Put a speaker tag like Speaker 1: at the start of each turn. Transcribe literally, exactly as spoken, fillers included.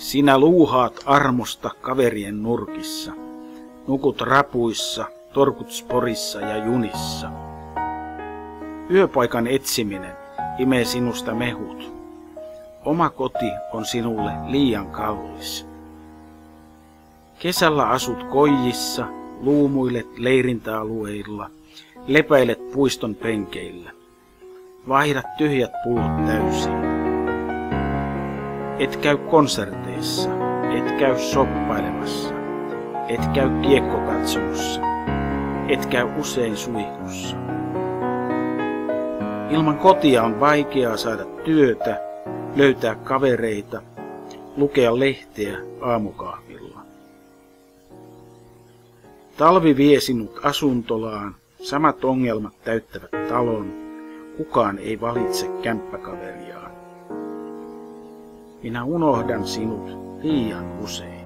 Speaker 1: Sinä luuhaat armosta kaverien nurkissa, nukut rapuissa, torkut sporissa ja junissa. Yöpaikan etsiminen imee sinusta mehut. Oma koti on sinulle liian kallis. Kesällä asut koijissa, luumuilet leirintäalueilla, lepäilet puiston penkeillä. Vaihdat tyhjät pullot täysiin. Et käy konserteissa, et käy shoppailemassa, et käy kiekkokatsomossa, et käy usein suihkussa. Ilman kotia on vaikeaa saada työtä, löytää kavereita, lukea lehteä aamukahvilla. Talvi vie sinut asuntolaan, samat ongelmat täyttävät talon, kukaan ei valitse kämppäkaveriaan. Minä unohdan sinut liian usein.